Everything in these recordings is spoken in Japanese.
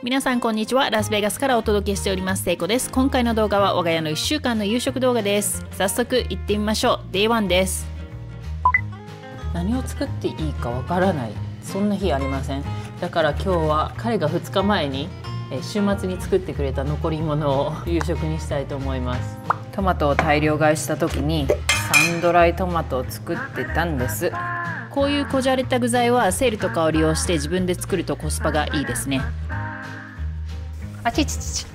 皆さんこんにちは。ラスベガスからお届けしております、せいこです。今回の動画は我が家の1週間の夕食動画です。早速行ってみましょう。 Day1 です。何を作っていいかわからない、そんな日ありません。だから今日は彼が2日前に週末に作ってくれた残り物を夕食にしたいと思います。トマトを大量買いした時にサンドライトマトを作ってたんです。こういうこじゃれた具材はセールとかを利用して自分で作るとコスパがいいですね。あちちちち。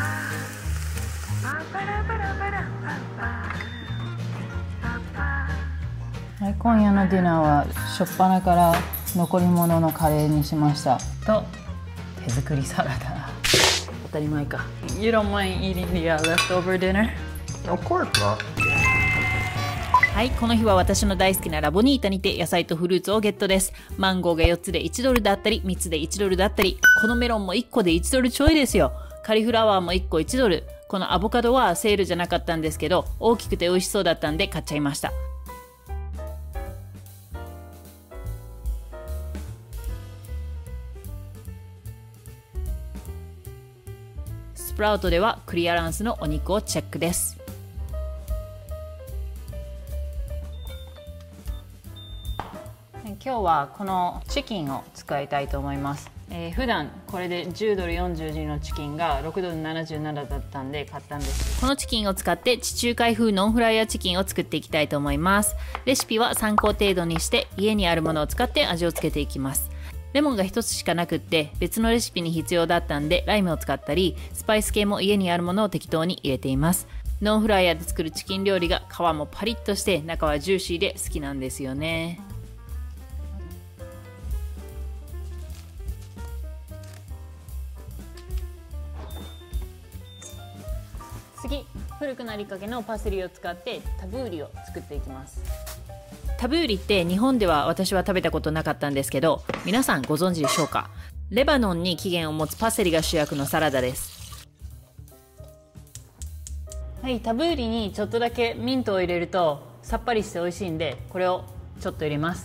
はい、今夜のディナーは初っ端から残り物のカレーにしました。と手作りサラダ。当たり前か。You don't mind eating the leftover dinner? Of course not. はい、この日は私の大好きなラボニータにて野菜とフルーツをゲットです。マンゴーが4つで1ドルだったり、3つで1ドルだったり、このメロンも1個で1ドルちょいですよ。カリフラワーも1個1ドル。このアボカドはセールじゃなかったんですけど、大きくて美味しそうだったんで買っちゃいました。スプラウトではクリアランスのお肉をチェックです。今日はこのチキンを使いたいと思います。普段これで10ドル42のチキンが6ドル77だったんで買ったんです。このチキンを使って地中海風ノンフライヤーチキンを作っていきたいと思います。レシピは参考程度にして家にあるものを使って味をつけていきます。レモンが1つしかなくって別のレシピに必要だったんでライムを使ったりスパイス系も家にあるものを適当に入れています。ノンフライヤーで作るチキン料理が皮もパリッとして中はジューシーで好きなんですよね。次、古くなりかけのパセリを使ってタブーリを作っていきます。タブーリって日本では私は食べたことなかったんですけど、皆さんご存知でしょうか？レバノンに起源を持つパセリが主役のサラダです。はい、タブーリにちょっとだけミントを入れるとさっぱりして美味しいんで、これをちょっと入れます。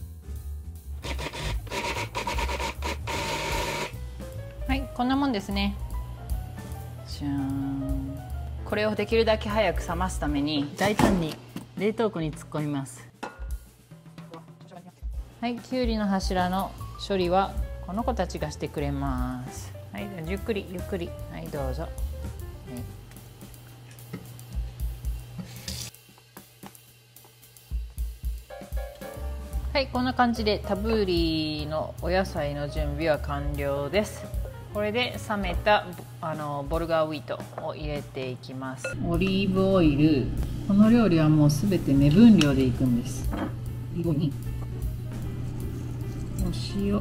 はい、こんなもんですね。じゃーん。これをできるだけ早く冷ますために大胆に冷凍庫に突っ込みます。はい、きゅうりの柱の処理はこの子たちがしてくれます。はい、ゆっくりゆっくり。はい、どうぞ。はい、はい、こんな感じでタブーリのお野菜の準備は完了です。これで冷めたボルガーウィートを入れていきます。オリーブオイル。この料理はもうすべて目分量でいくんです。お塩。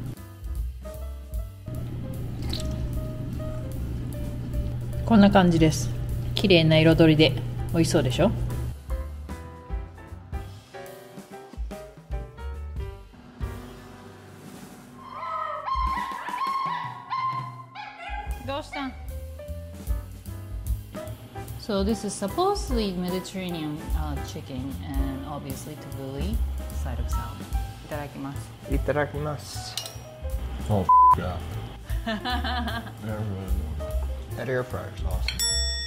こんな感じです。綺麗な彩りで美味しそうでしょ。どうしたん？ So this is supposedly Mediterranean chicken and obviously tabbouleh side of salad. いただきます。 いただきます。Oh, yeah. That air fryer is awesome.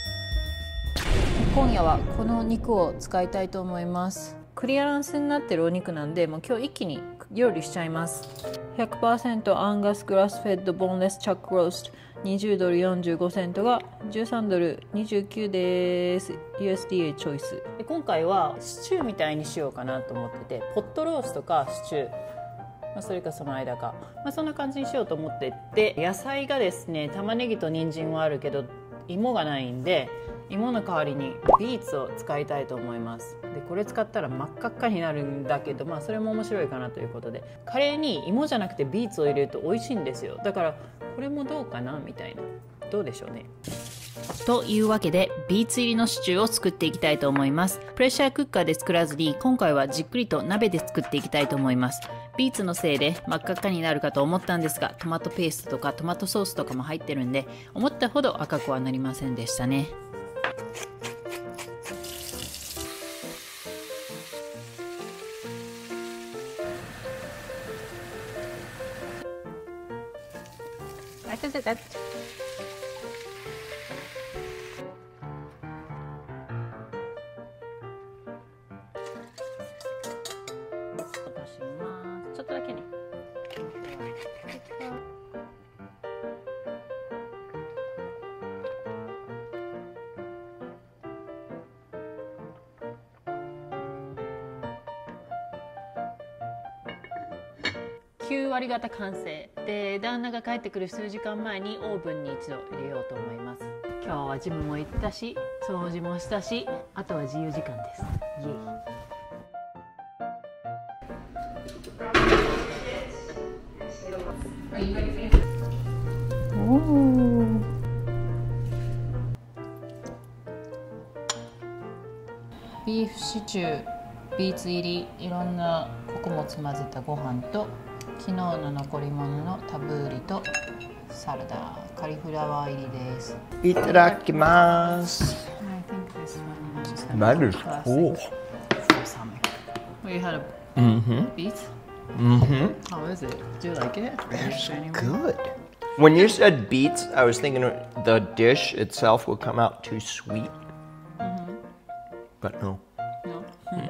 今夜はこの肉を使いたいと思います。クリアランスになってるお肉なんで、もう今日一気に料理しちゃいます。100% アンガスグラスフェッドボーンレスチャックロースト20ドル45セントが13ドル29です。 USDA チョイスで、今回はシチューみたいにしようかなと思ってて、ポットロースとかシチュー、それかその間か、そんな感じにしようと思ってて、野菜がですね、玉ねぎと人参はあるけど芋がないんで、芋の代わりにビーツを使いたいと思います。でこれ使ったら真っ赤っかになるんだけど、それも面白いかなということで、カレーに芋じゃなくてビーツを入れると美味しいんですよ。だからこれもどうかなみたいな。どうでしょうね。というわけでビーツ入りのシチューを作っていきたいと思います。プレッシャークッカーで作らずに今回はじっくりと鍋で作っていきたいと思います。ビーツのせいで真っ赤っかになるかと思ったんですが、トマトペーストとかトマトソースとかも入ってるんで、思ったほど赤くはなりませんでしたね。 ちょっとだけね。9割方完成で、旦那が帰ってくる数時間前にオーブンに一度入れようと思います。今日はジムも行ったし、掃除もしたし、あとは自由時間です。イエイ。ビーフシチュー、ビーツ入り、いろんな穀物混ぜたご飯と昨日の残り物のタブーリとサラダ、カリフラワー入りです。 いただきます。That is cool. Well, you had a beef? How is it? Do you like it? It's good. When you said beets, I was thinking the dish itself would come out too sweet. But no. No.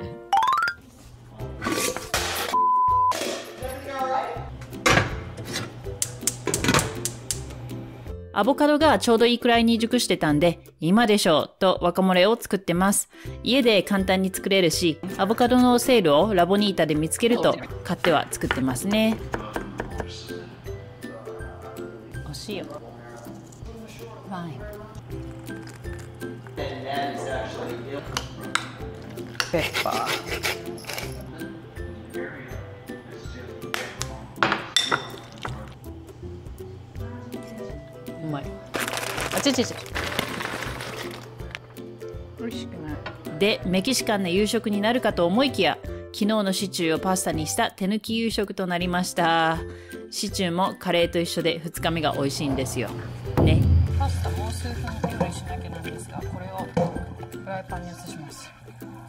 アボカドがちょうどいいくらいに熟してたんで、今でしょうとワカモレを作ってます。家で簡単に作れるし、アボカドのセールをラボニータで見つけると買っては作ってますね。お塩。ファイン。 ペッパー。 うまい。あちちち。美味しくない。で、メキシカンな夕食になるかと思いきや、昨日のシチューをパスタにした手抜き夕食となりました。シチューもカレーと一緒で2日目が美味しいんですよ。ね。パスタもう数分料理しなきゃなんですが、これをフライパンに移します。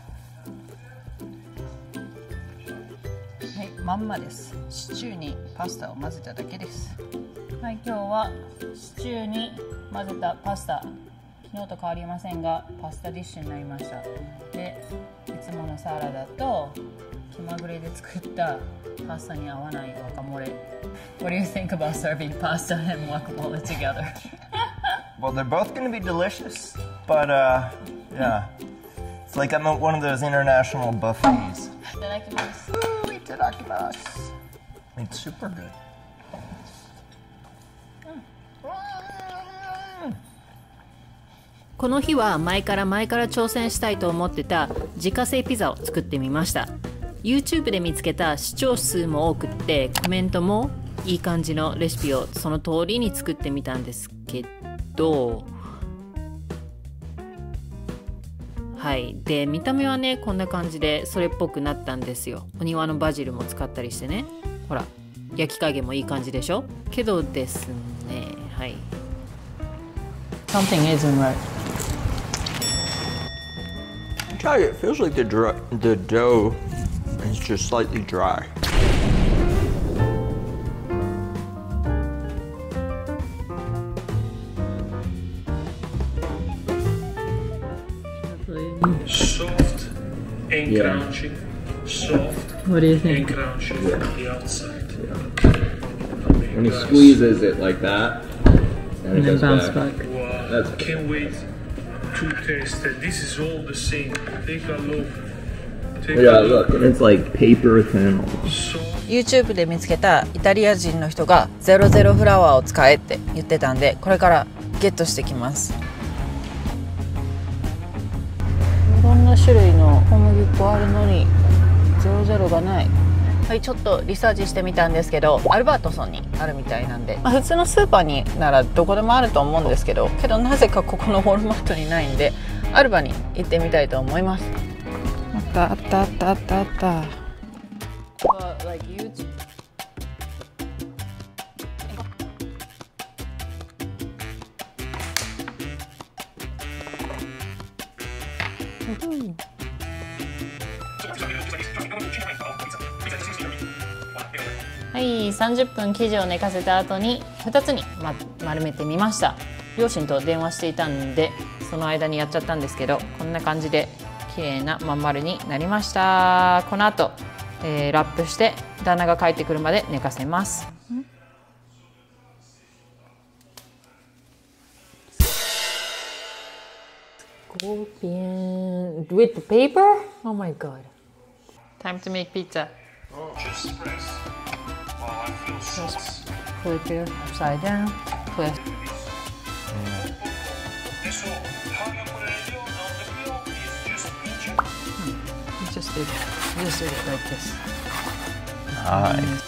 はい、まんまです。シチューにパスタを混ぜただけです。はい、今日はシチューに混ぜたパスタ、昨日と変わりませんがパスタディッシュになりました。で、いつものサラダと気まぐれで作ったパスタに合わないワカモレ。What do you think about serving pasta and guacamole together? Well, they're both going to be delicious, but yeah, it's like I'm at one of those international buffets. いただきます。 いただきます。It's super good. この日は前から挑戦したいと思ってた自家製ピザを作ってみました。 YouTube で見つけた視聴数も多くってコメントもいい感じのレシピをその通りに作ってみたんですけど、はい、で見た目はねこんな感じでそれっぽくなったんですよ。お庭のバジルも使ったりしてね、ほら焼き加減もいい感じでしょ。けどですね、はい、Something isn't right. I tell you, it feels like the dough is just slightly dry. Soft and crunchy. Soft What do you and think? crunchy from the outside. When he squeezes it like that, and it goes bounce back. back. Wow, That's- can't wait to taste it. This is all the same. Take a look. Take Yeah, a look. look, and it's like paper thin. So YouTube で見つけたイタリア人の人が00フラワーを使えって言ってたんで、これからゲットしてきます。いろんな種類の小麦粉あるのに00がない。はい、ちょっとリサーチしてみたんですけど、アルバートソンにあるみたいなんで、普通のスーパーにならどこでもあると思うんですけど、なぜかここのウォルマートにないんで、アルバに行ってみたいと思います。あった。Like YouTube. はい、30分生地を寝かせた後に2つに、丸めてみました。両親と電話していたんでその間にやっちゃったんですけど、こんな感じで綺麗なまん丸になりました。この後、ラップして旦那が帰ってくるまで寝かせます。Scorpion with the paper? Oh my god. Time to make pizza. Just press. Wow, I feel sauce. Flip it upside down. Flip. Eso, how you put it on the wheel is just pinching. You just did it like this. Nice.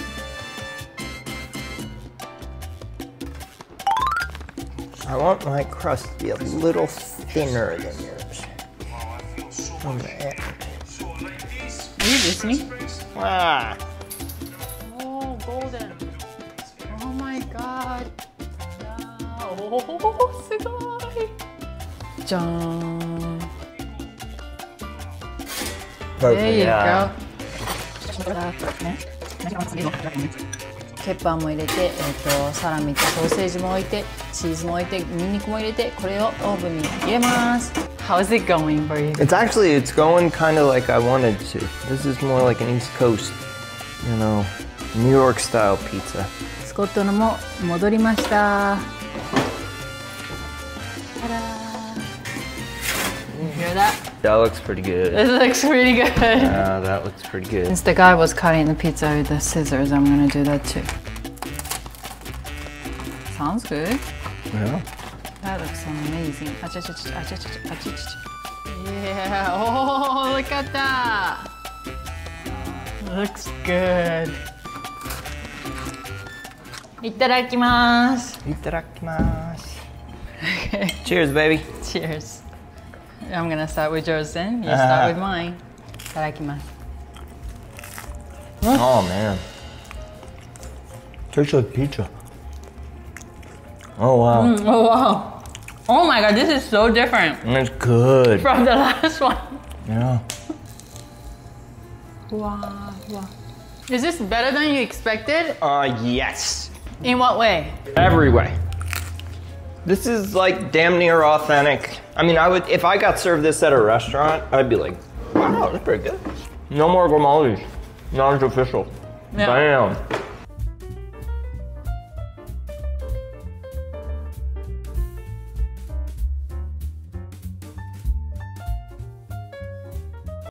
I want my crust to be a little thinner than yours. Wow, I feel so On much. the end. So like this. Are you listening? Ah. Oh, golden. Oh my god. Oh, すごい。じゃーん。There you go. ケッパーも入れて、サラミとソーセージも置いて、チーズも置いて、ニンニクも入れて、これをオーブンに入れます。How's it going for you? It's going kind of like I wanted to. This is more like an East Coast, New York style pizza. スコットのも戻りました。Hear that? That looks pretty good. It looks pretty good. Yeah, that looks pretty good. Since the guy was cutting the pizza with the scissors, I'm gonna do that too. Sounds good. Yeah. That looks amazing. Yeah. Oh, look at that. Looks good. いただきます。 Itadakimasu. Cheers, baby. Cheers. I'm gonna start with yours then. You start with mine. いただきます。 Oh, man. Tastes like pizza. Oh, wow. Oh wow. Oh my god, this is so different It's good. from the last one. Yeah. Wow, wow. Is this better than you expected? Yes. In what way? Every way. This is like damn near authentic. I mean, if I got served this at a restaurant, I'd be like, wow, that's pretty good. No more Grimaldi's. Not as official. Yeah. Bam.